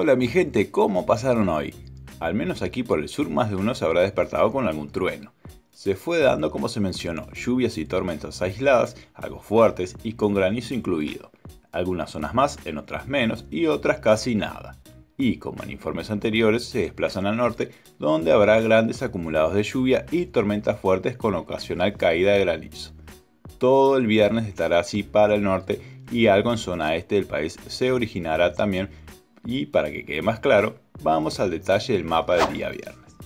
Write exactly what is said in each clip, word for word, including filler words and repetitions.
Hola mi gente, ¿cómo pasaron hoy? Al menos aquí por el sur más de uno se habrá despertado con algún trueno. Se fue dando como se mencionó, lluvias y tormentas aisladas, algo fuertes y con granizo incluido. Algunas zonas más, en otras menos y otras casi nada. Y como en informes anteriores se desplazan al norte, donde habrá grandes acumulados de lluvia y tormentas fuertes con ocasional caída de granizo. Todo el viernes estará así para el norte y algo en zona este del país se originará también. Y para que quede más claro, vamos al detalle del mapa del día viernes.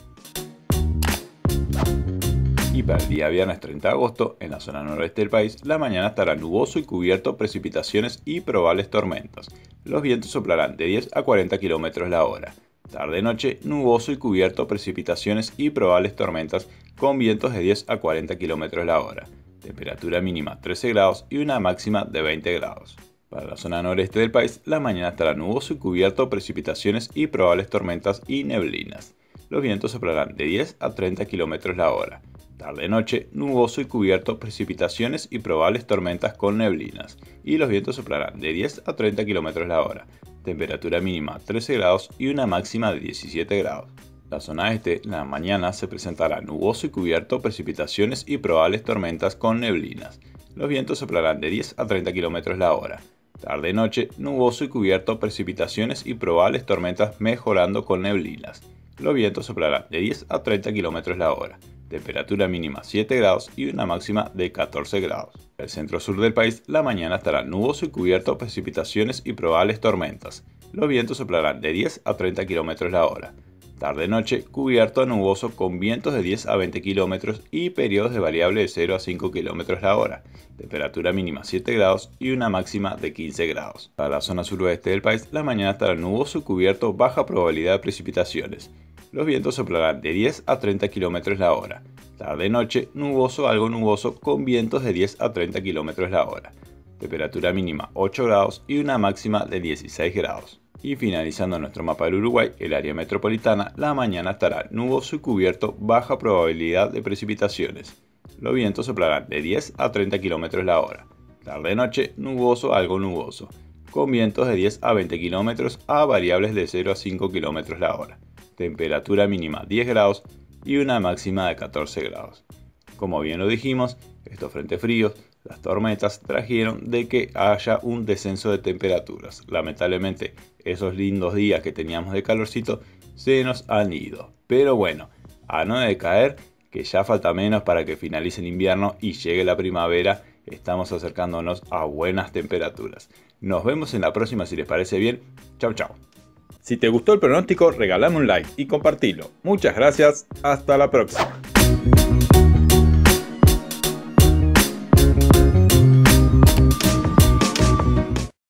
Y para el día viernes treinta de agosto, en la zona noroeste del país, la mañana estará nuboso y cubierto, precipitaciones y probables tormentas. Los vientos soplarán de diez a cuarenta kilómetros la hora. Tarde-noche, nuboso y cubierto, precipitaciones y probables tormentas con vientos de diez a cuarenta kilómetros la hora. Temperatura mínima trece grados y una máxima de veinte grados. Para la zona noreste del país, la mañana estará nuboso y cubierto, precipitaciones y probables tormentas y neblinas. Los vientos soplarán de diez a treinta kilómetros la hora. Tarde-noche, nuboso y cubierto, precipitaciones y probables tormentas con neblinas. Y los vientos soplarán de diez a treinta kilómetros la hora. Temperatura mínima trece grados y una máxima de diecisiete grados. La zona este, la mañana se presentará nuboso y cubierto, precipitaciones y probables tormentas con neblinas. Los vientos soplarán de diez a treinta kilómetros la hora. Tarde-noche, nuboso y cubierto, precipitaciones y probables tormentas mejorando con neblinas. Los vientos soplarán de diez a treinta kilómetros la hora. Temperatura mínima siete grados y una máxima de catorce grados. En el centro-sur del país, la mañana estará nuboso y cubierto, precipitaciones y probables tormentas. Los vientos soplarán de diez a treinta kilómetros la hora. Tarde-noche, cubierto nuboso con vientos de diez a veinte kilómetros y periodos de variable de cero a cinco kilómetros la hora. Temperatura mínima siete grados y una máxima de quince grados. Para la zona suroeste del país, la mañana estará nuboso y cubierto, baja probabilidad de precipitaciones. Los vientos soplarán de diez a treinta kilómetros la hora. Tarde-noche, nuboso, algo nuboso, con vientos de diez a treinta kilómetros la hora. Temperatura mínima ocho grados y una máxima de dieciséis grados. Y finalizando nuestro mapa del Uruguay, el área metropolitana, la mañana estará nuboso y cubierto, baja probabilidad de precipitaciones. Los vientos soplarán de diez a treinta kilómetros la hora. Tarde-noche, nuboso, algo nuboso, con vientos de diez a veinte kilómetros a variables de cero a cinco kilómetros la hora. Temperatura mínima diez grados y una máxima de catorce grados. Como bien lo dijimos, estos frentes fríos, las tormentas, trajeron de que haya un descenso de temperaturas. Lamentablemente, esos lindos días que teníamos de calorcito se nos han ido. Pero bueno, a no decaer, que ya falta menos para que finalice el invierno y llegue la primavera, estamos acercándonos a buenas temperaturas. Nos vemos en la próxima si les parece bien. Chau chau. Si te gustó el pronóstico, regálame un like y compartilo. Muchas gracias, hasta la próxima.